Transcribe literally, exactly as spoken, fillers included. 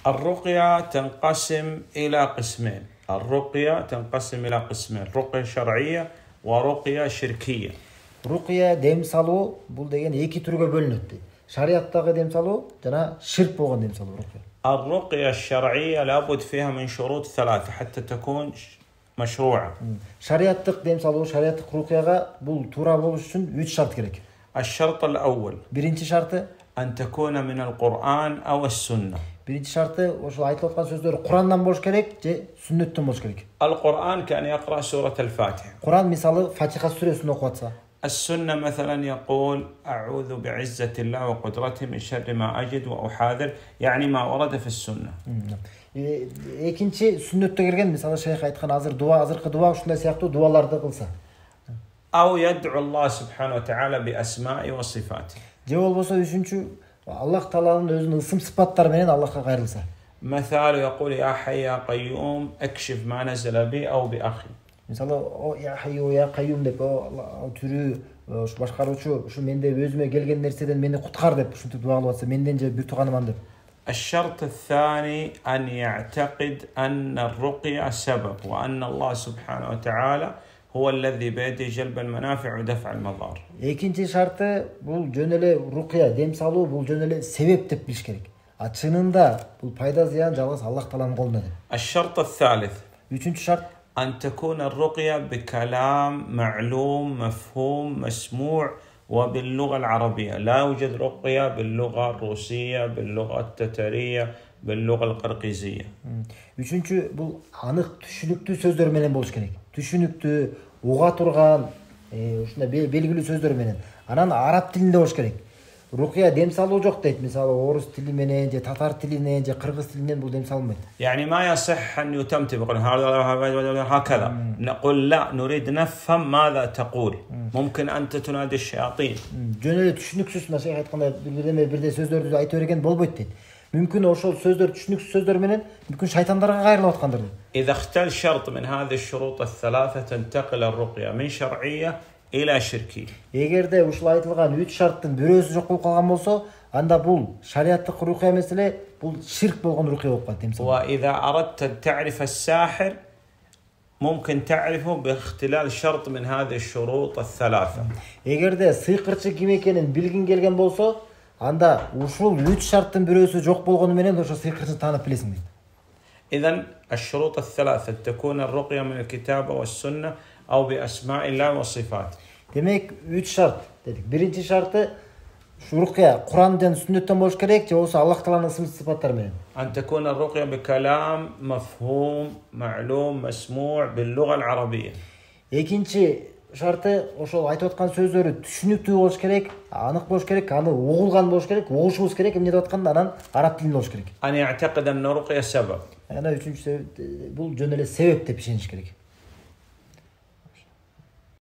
الرقية تنقسم إلى قسمين. الرقية تنقسم إلى قسمين: رقية شرعية ورقية شركية. Ruqya dem salуу бул деген эки түргө бөлүнөт. Шариаттагы дем салуу жана ширк болгон дем салуу ruqya. الرقية الشرعية لابد فيها من شروط ثلاثة حتى تكون مشروعة. Шариаттык дем салуу, шариаттык ruqyага бул туура болуш үчүн үч шарт керек. الشرط الأول Биринчи шарты أن تكون من القرآن أو السنة. Биринчи шарты ошол айтылып аткан сөздөр Курандан болуш керек же сүннөттөн болуш керек. القرآن كان يقرأ سورة الفاتحة. Куран мисалы Фатиха сүрөсүн окуп атса. السنة مثلا يقول أعوذ بعزة الله وقدرته من شر ما أجد وأحاذر، يعني ما ورد في السنة. Экинчи сүннөттө келген мисалы шейх айткан азыр дуа, азыркы дуа ушундай сыяктуу дуаларды кылса. أو يدعو الله سبحانه وتعالى بأسمائه وصفاته. Же болбосо үчүнчү Аллах Тааланын өзүнүн ысым сыпаттары менен Аллахка кайрылса. مثال يقول يا حي يا قيوم اكشف ما نزل بي أو بأخي. Мисалы о я хайю я кайюм деп о түрү ушу башкаруучу ушу менде өзүмө келген нерседен мени куткар деп ушинтип дуа кылып атса, менден же бир тууганыман деп. الشرط الثاني أن يعتقد أن الرقية سبب وأن الله سبحانه وتعالى هو الذي بيده جلب المنافع ودفع المضار. Экинчи шарты бул жөн эле рукия, дем салуу бул жөн эле себеп деп билиш керек. А чынында бул пайда зыян жалгыз Аллах Тааланын колунда деп. الشرط الثالث Үчүнчү шарт أن تكون الرقية بكلام معلوم مفهوم مسموع وباللغة العربية. لا يوجد رقية باللغة الروسية، باللغة التترية، باللغة القرقيزية. Үчүнчү бул анык түшүнүктүү сөздөр менен болуш керек. Түшүнүктүү, уга турган, ушундай белгилүү сөздөр менен. Анан араб тилинде болуш керек. Рукия дем салуу жок дейт. Мисалы орус тили менен же татар тилинен же кыргыз тилинен бул дем салынбайт. يعني ما يصح أن يتمتم يقول هكذا. نقول لا، نريد نفهم ماذا تقول. ممكن أنت تنادي الشياطين. Жөн эле түшүнүксүз машайх айткандай бирдеме бирде сөздөрдү айта берген болбойт дейт. Мүмкүн ошол сөздөр түшүнүксүз сөздөр менен мүмкүн шайтандарга кайрылып аткандыр. إذا اختل شرط من هذه الشروط الثلاثة تنتقل الرقية من شرعية إلى شركية. Эгерде ушул айтылган үч шарттын бирөөсү жок болуп калган болсо, анда бул шариаттык рукия эмес эле, бул ширк болгон рукия болуп калат. وإذا أردت أن تعرف الساحر ممكن تعرفه باختلال شرط من هذه الشروط الثلاثة. Эгерде сыйкырчы ким экенин билгиң келген болсо, анда ушул үч шарттын бирөөсү жок болгону менен ошо сыйкырчыны таанып билесиң дейт. إذن الشروط الثلاثة تكون الرقية من الكتاب والسنة أو بأسماء الله وصفاته. Демек үч шарт дедик. Биринчи шарты ушу рукия Курандан, сүннөттөн болуш керек, же болбосо Аллах Тааланын ысым сыпаттары менен. أن تكون الرقية بكلام مفهوم معلوم مسموع باللغة العربية. Экинчи шарты ошол айтып аткан сөздөрү түшүнүктүү болуш керек, анык болуш керек, аны угулган болуш керек, угушубуз керек, эмне деп атканда анан араб тилинде болуш керек. أن يعتقد أن الرقية سبب. Ана үчүнчүсү бул жөн эле себеп деп ишениш керек.